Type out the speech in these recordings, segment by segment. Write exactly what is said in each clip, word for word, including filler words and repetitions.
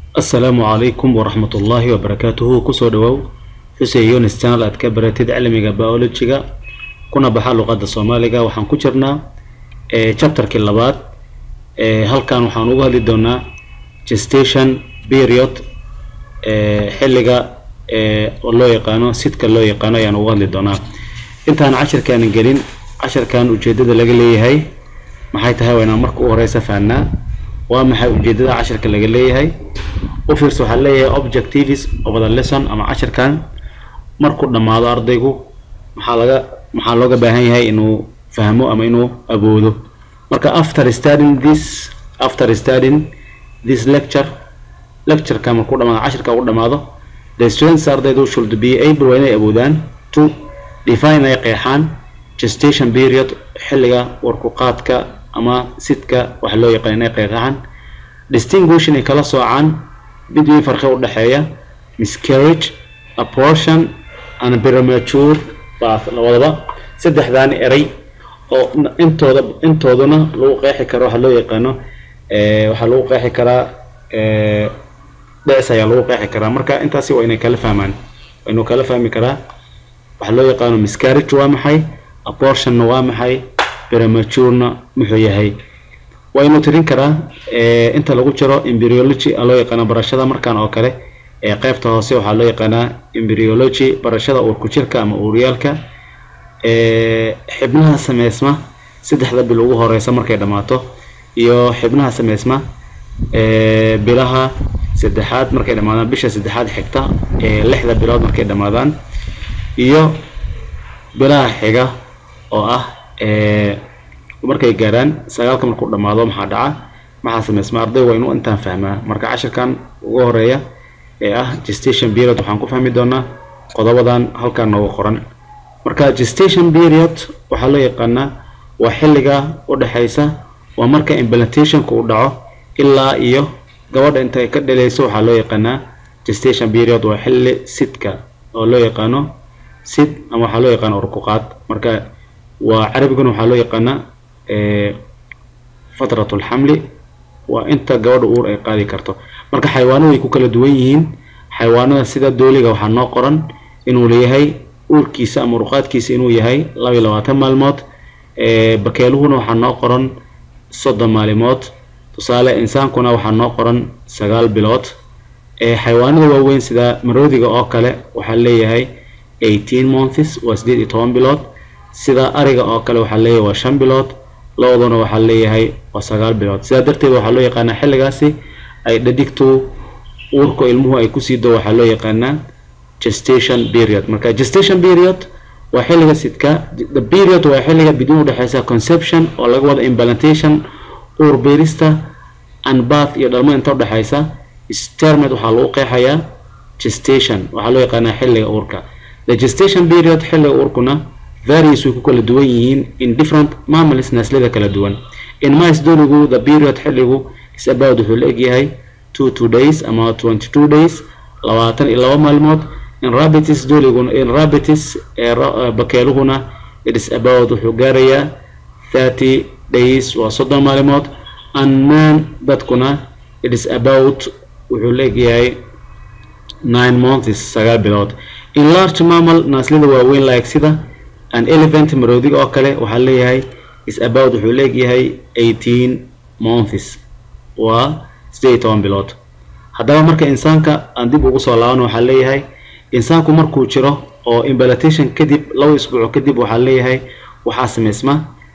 السلام عليكم ورحمة الله وبركاته. كسو دواو حسين يونس channel aad ka baratid cilmiga biology-ga kuna baxa luqadda Soomaaliga. waxaan ku jirnaa ee chapter-kii labaad. ee halkan waxaan uga hadli doonaa gestation period ee xilliga ee loo yaqaano sidka loo yaqaano ayaan uga hadli doonaa. intaan casharkan gelin casharkan ujeedada laga leeyahay maxay tahay waa inaan marka u horeysa fahnaa waa maxay ujeedada casharka laga leeyahay. u fiirso waxa leeyahay objectives of the lesson ama casharkan markuu dhamaado ardaygu maxaa laga maxaa looga baahan yahay inuu fahmo ama inuu awoodo. marka after studying this after studying this lecture lecture kama ku dhamaado casharka u dhamaado the students ardaydu should be able inay awoodaan to define ay qeexaan gestation period xilliga warku qaadka ama sidka wax loo yaqaan inay qeexaan distinguish inay kala soocaan between farqi u dhaxeeya miscarriage abortion and premature birth. labadaba saddexdan eray oo intooda intooduna lagu qeexi karo waxa loo yaqaano ee waxa lagu qeexi karaa ee dhays ayaa lagu qeexi karaa. marka intaasi waa inay kala fahmaan waa inuu kala fahmi karaa waxa loo yaqaano miscarriage waa maxay, abortion waa maxay, premature muxuu yahay. waa inuu tirin karaa ee inta lagu jiro embryology loo yaqaan barashada markaan oo kale ee qaybta hoose waxa loo yaqaanaa embryology barashada uur ku jirka ama uuryaalka ee xibnaha sameysma saddexda bil ugu horeysa markay dhamaato iyo xibnaha sameysma ee bilaha saddexaad markay dhamaadaan bisha saddexaad xigta ee lixda bilood markay dhamaadaan iyo bilaha xiga oo ah ee markay gaaraan sagaalka markuu dhamaado maxaa dhaca maxaa sameysma arday waa inuu intaan fahmaa. marka casharkan ugu horeeya ee ah gestation period waxaan ku fahmi doonaa qodobadan halkan noogu qoran. marka gestation period waxa loo yaqaanaa waa xilliga u dhaxaysa waa marka implantation-ku uu dhaco ilaa iyo gabadha inta ay ka dhalayso waxa loo yaqaanaa gestation period. waa xilli sidka oo loo yaqaano sid ama waxa loo yaqaan uur ku qaad. marka waa carabiguna waxa loo yaqaanaa ee fatratul hamli waa inta gabadha uur ay qaadi karto. marka xayawaanadu ay ku kala duwan yihiin. xayawaanada sida dooliga waxa noo qoran inuu leeyahay uurkiisa ama ruqaadkiisa inuu yahay laba iyo labaatan maalmood. ee bakeeluhuna waxa noo qoran soddon maalmood. tusaale insaankuna waxa noo qoran sagaal bilood. ee xayawaanada waaweyn sida maroodiga oo kale waxa leeyahay eighteen months waa sideed iyo toban bilood. sida ariga oo kale waxa leeyahay waa shan bilood. looduna waxa leeyahay waa sagaal bilood. sida darteed waxa loo yaqaanaa xilligaasi ay dhadigtu uurka ilmuhu ay ku siido waxa loo yaqaanaa gestation period. marka gestation period waa xilliga sidka the period waa xilliga biduu u dhaxaysa conception oo laga wada implantation uur beerista and birth iyo dhalmo inta u dhaxaysa termed waxa lagu qeexayaa gestation waxa loo yaqaanaa xilliga uurka. the gestation period xilliga uurkuna varies way ku kala duwan yihiin in different mammals naslada kala duwan. in mice dooligu the period xilligu is about wuxuu la egyahay two two days ama twenty-two days labaatan iyo laba maalmood. in rabbits dooligu in rabbits ee bakeeluhuna it is about wuxuu gaarayaa thirty days waa soddon maalmood. and man dadkuna it is about wuxuu la egyahay nine months sagaal bilood. in large mammal naslada waaweyn like sida an elephant maroodiga oo kale waxa leeyahay is about wuxuu leeyahay eighteen months waa sideed iyo toban bilood. haddaba marka insaanka aan dib ugu soo laabano waxa leeyahay insaanku markuu jiro oo implantation kadib laba isbuuc kadib waxa leeyahay waxa sameysma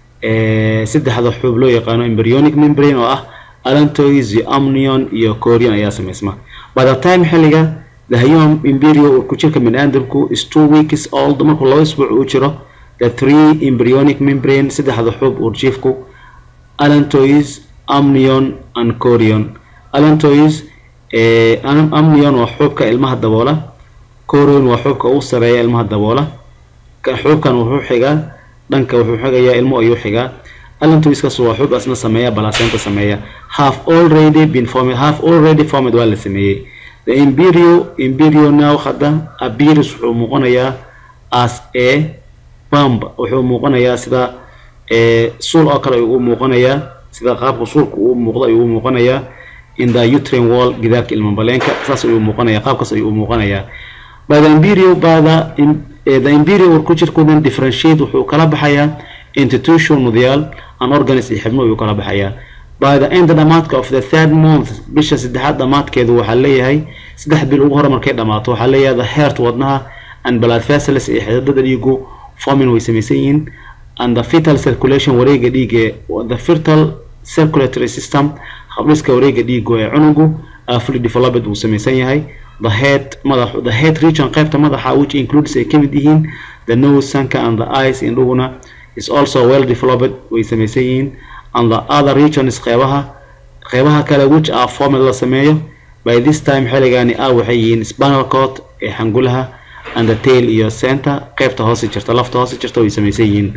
ee saddexda xubin loo yaqaano embryonic membrane oo ah allantois, amnion iyo chorion ayaa sameysma. by the time xilliga the human embryo uu ku jirka bini'aadamku is two weeks old markuu laba isbuuc uu jiro the three embryonic membrane saddexda xub uurjiifku allantois, amnion and chorion. allantois ee amnion waa xubka ilmaha daboola. chorion waa xubka uu sareeya ilmaha daboola. ka xubkan wuxuu xigaa dhanka wuxuu xigayaa ilmo ayuu xigaa. allantois kaas waa xub asna sameeya placenta sameeya. have already been formed have already formed waa la sameeyay. the embryo embryo now hadda appears wuxuu muuqanayaa as a pump wuxuu muuqanayaa sida ee suul oo kale uu muuqanayaa sida qaabka suulku uu muuqdo ayuu muuqanayaa in the uterine wall gidaarka ilmo baleenka saas ayuu muuqanaya qaabkaas ayuu muuqanaya by the embryo by the the embryo warku jirkoodan differentiate wuxuu kala baxayaa into tissue nudiyaal an organs iyo xubno ayuu kala baxayaa by the end dhamaadka of the third month bisha saddexaad dhamaadkeedu waxa leeyahay saddex bil ugu hor markay dhamaato waxa leeyahay the heart wadnaha and blood vessels iyo xididada dhiigu forming way samaysan yihiin and the fetal circulation wareega dhiiga the fetal circulatory system habdhiska wareega dhiigu ee cunugu fully developed uu samaysan yahay the head madax the head region qaybta madaxa which includes ay kamid yihiin the nose sanka and the eyes indhuguna is also well developed way samaysan yihiin and the other regions qaybaha qaybaha kale which are formed la sameeyo by this time xilligani ah waxay yihiin spinal cord ee xangulaha and the tail iyo center qaybta hoose jirta lafta hoose jirta way samaysan yihiin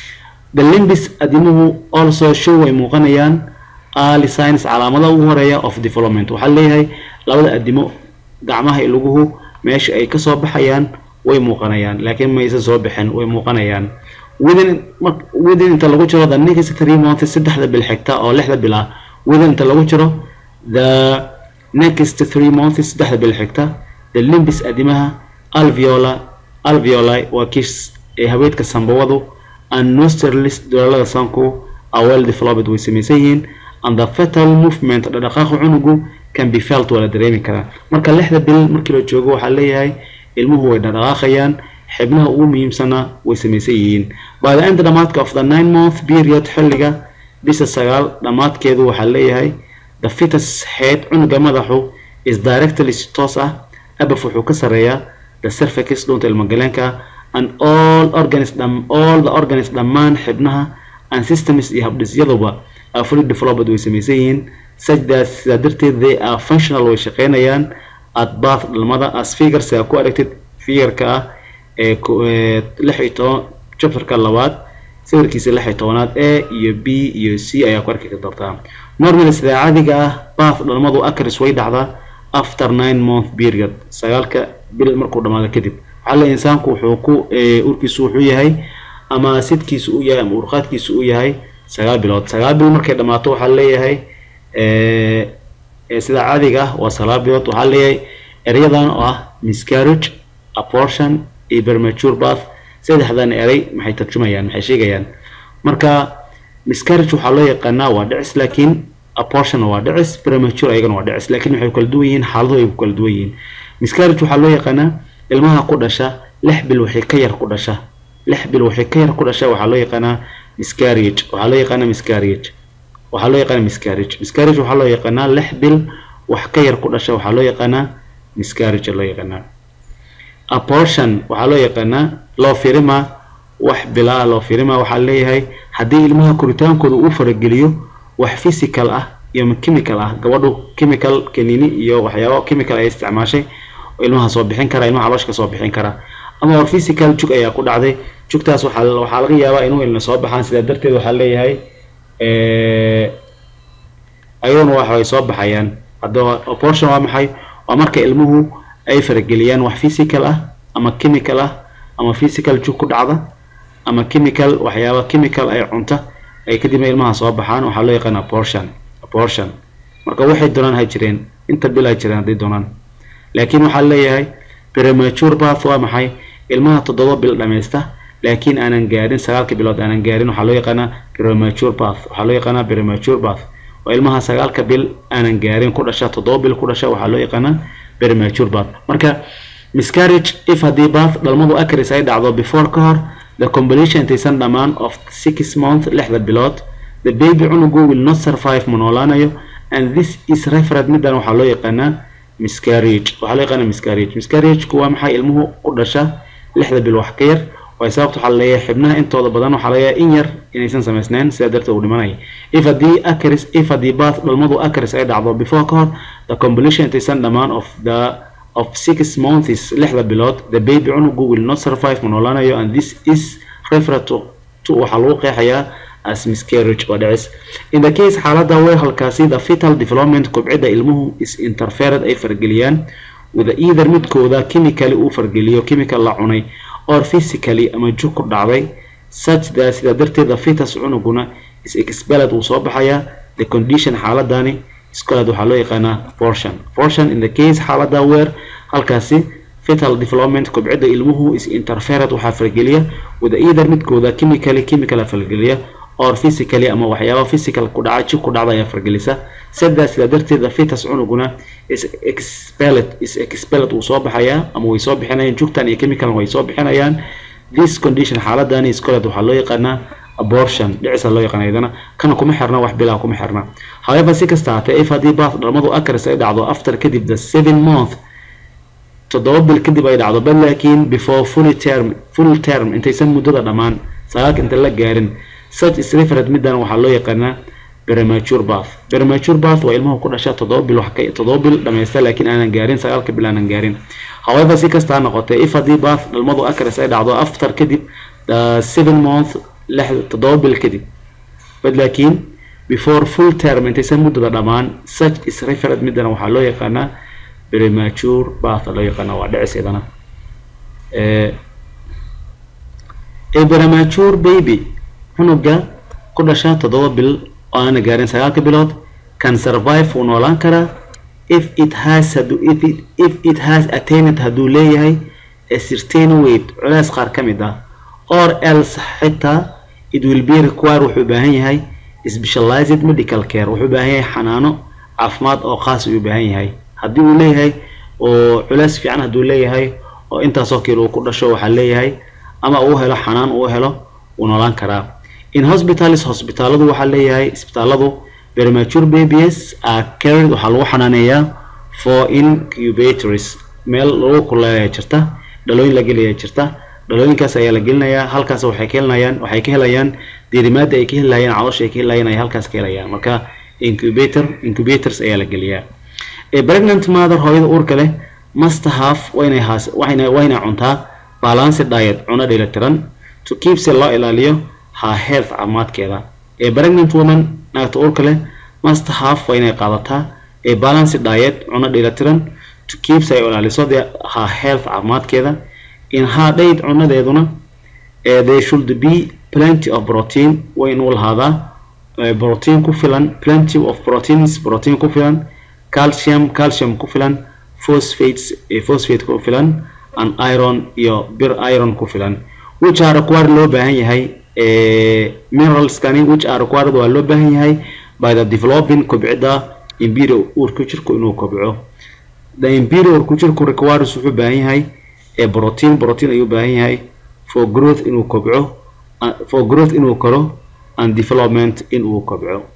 the limbs adimuhu also show way muuqanayaan early signs calaamada ugu horeeya of development waxa leeyahay labada adimo gacmaha luguhu meesha ay ka soo baxayaan way muuqanayaan laakiin ma aysan soo bixin way muuqanayaan within within inta lagu jiro the next three months saddexda bil xigta oo lixda bil ah within inta lagu jiro the next three months saddexda bil xigta the limbs adimaha alveolar alveoli waa kiis ee haweedka sambawadu and nostrils dhalada sanku are well developed way samaysan yihiin and the fetal movement dhaqdhaqaaqa cunugu can be felt wala dareemi karaa marka lixda bil markii la joogo waxa leeyahay ilmuhu way dhaqdhaqaaqayaan xibnaha ugu muhiimsana way samaysan yihiin by the end dhamaadka of the nine month period xilliga bisha sagaal dhamaadkeedu waxa leeyahay the fetus head cunuga madaxu is directly toos ah abaf wuxuu ka sareeyaa the cervix dhunta ilmo galeenka and all organs dam all the organs dhammaan xibnaha and systems iyo habdhisyaduba are fully developed way samaysan yihiin such that sidaa darteed they are functional way shaqeynayaan at birth dhalmada as figures ay ku aragtid figureka ah ee lix iyo toban chapterka labaad sawirkiisa lix iyo tobanaad A iyo B iyo C ayaa ku arki kartaa normally sida caadiga ah birth dhalmadu occurs way dhacdaa after nine month period sagaalka bil markuu dhamaado kadib waxa la insaanku wuxuu ku urkiisu wuxuu yahay ama sidkiisu uu yahay ama urqaadkiisu uu yahay sagaal bilood sagaal bil markay dhamaato waxa leeyahay ee sida caadiga ah waa sagaal bilood waxa leeyahay erayadan oo ah miscarriage abortion iyo premature birth saddexdan eray maxay tarjumayaan maxay sheegayaan marka miscarriage waxa loo yaqaanaa waa dhicis laakiin abortion waa dhicis premature ayagana waa dhicis laakiin waxay kala duwan yihiin xaalado ay kala duwan yihiin miscarriage waxa loo yaqaanaa ilmaha ku dhasha lix bil wixii ka yar ku dhasha lix bil wixii ka yar ku dhasha waxa loo yaqaanaa miscarriage waxa loo yaqaanaa miscarriage waxa loo yaqaanaa miscarriage miscarriage waxa loo yaqaanaa lix bil wax ka yar ku dhasha waxa loo yaqaanaa miscarriage loo yaqaanaa abortion waxa loo yaqaanaa loo firima wax bilaa loo firima waxa leeyahay hadii ilmaha koritaankooda uu farageliyo wax physical ah iyo chemical ah gabadhu chemical kanini iyo waxyaabo chemical ay isticmaashay ilmaha soo bixin kara ilmaha calooshka soo bixin kara ama war physical jug ayaa ku dhacday jugtaas waxa waxa laga yaabaa inuu ilmo soo baxaan sida darteed waxa leeyahay ee ayuuna wax ay soo baxayaan hadaba abortion waa maxay waa marka ilmuhu ay farageliyaan wax physical ah ama chemical ah ama physical jug ku dhacda ama chemical waxyaabo chemical ay cunta ay kadib ilmaha soo baxaan waxa loo yaqaan abortion abortion marka waxay doonaan hay jireen inta bil ay jireen hadii doonaan laakiin waxa leeyahay premature birth waa maxay ilmaha toddoba bil dhameysta laakiin aanan gaarin sagaalka bilood aanan gaarin waxa loo yaqaan premature birth waxa loo yaqaan premature birth waa ilmaha sagaalka bil aanan gaarin ku dhasha toddoba bil ku dhasha waxa loo yaqaan premature birth marka miscarriage if hadii birth dhalmadu occurs ay dhacdo before ka hor the completion intaysan dhamaan of six months lixda bilood the baby cunugu will not survive monolaanayo and this is referred midan waxa loo yaqaanaa miscarriage waxa loo yaqaanaa miscarriage miscarriage kuwa maxay ilmuhu ku dhasha lixda bil wax ka yar way sababtu waxa leeyahay xibnaha intooda badan waxa leeyahay in yar inaysan sameysnayn sida darteed uu dhimanay if hadii occurs if hadii birth dhalmadu occurs ay dhacdo before ka hor the completion intaysan dhamaan of the of six months lixda bilood the baby cunugu will not survive monolaanayo and this is referred to to waxa lagu qeexayaa as miscarriage or death in the case xaalada way halkaasi the fetal development kubcida ilmuhu is interfered ay fargeliyaan with either midkooda chemically uu fargeliyo chemical la cunay or physically ama jug ku dhacday such that sida darteed the fetus cunuguna is expelled uu soo baxaya the condition xaaladani iskolaad waxaa loo yaqaanaa portion. Portion in the case xaalada where halkaasi fetal development kobcida ilmuhu is interfered waxaa fargeliya with either midkooda chemically chemical fargeliya or physically ama waxyaabo physical ku dhaca jir ku dhacda ayaa fargelisa. Sidaas sida darteed fetus cunuguna is expelled is expelled uu soo baxaya ama way soo bixinayaan jugtan iyo chemical way soo bixinayaan. This condition xaaladani iskolaad waxaa loo yaqaanaa abortion dhicisa loo yaqaanayna kana kuma xirna wax bilaa kuma xirna. However si kasta ha if hadii baad dhalmadu akras ay dhacdo after kadib the seven month toddoba bil kadib ay dhacdo bal laakiin before full term full term intaysan muddada dhamaan sagaalka inta la gaarin such is referred midan waxaa loo yaqaanaa premature birth. Premature birth waa ilmuhu ku dhasha toddoba bil wax ka toddoba bil dhamaysta laakiin aanan gaarin sagaalka bil aanan gaarin. However si kasta ha noqotay if hadii birth dhalmadu akras ay dhacdo after kadib the seven month toddoba bil kadib bal laakiin before full term intaysan muddada dhamaan such is referred midan waxaa loo yaqaanaa premature birth loo yaqaanaa waa dhiciseedana. ee a premature baby cunuga ku dhasha toddoba bil oo aan gaarin sagaalka bilood can survive uu noolaan karaa if it has if it, if it has attained haduu leeyahay a certain weight culays qaar ka mid ah or else xitaa it will be required wuxuu baahan yahay specialized medical care wuxuu baahan yahay xanaano caafimaad oo khaas u baahan yahay. haddii uu leeyahay oo culays fiican haduu leeyahay oo intaas oo kale uu ku dhasho waxa leeyahay ama uu helo xanaan uu helo uu noolaan karaa. In hospitals hospitaladu waxa leeyahay isbitaaladu premature babies are cared waxa lagu xanaaneeyaa for incubators meel lagu kuleeyahay jirta dhalooyin la geliyaa jirta dhalooyinkaas ayaa la gelinayaa halkaas waxay ka helayaan waxay ka helayaan diirimaada ay ka helayaan caloosha ay ka helayaan ay halkaas ka helayaan marka incubator incubators ayaa la geliyaa. A pregnant mother hooyada uurka leh must have wayna haas wayna wayna cuntaa balanced diet cunno dheelitiran to keep si loo ilaaliyo her health caafimaadkeeda. A pregnant woman naagta uurka leh must have wayna qaadataa a balanced diet cunno dheelitiran to keep si ilaaliso her health caafimaadkeeda. In her diet cunnadeeduna uh, there should be plenty of protein waynu lahaada uh, protein ku filan plenty of proteins protein ku filan calcium calcium ku filan phosphates uh, phosphate ku filan and iron iyo bir iron ku filan which are required loo baahan yahay uh, minerals kani which are required waa loo baahan yahay by the developing kobcida embryo urku jirku inuu kobco. The embryo urku jirku requires wuxuu baahan yahay a protein protein ayuu baahan yahay for growth inuu kobco uh, for growth inuu koro and development inuu kobco.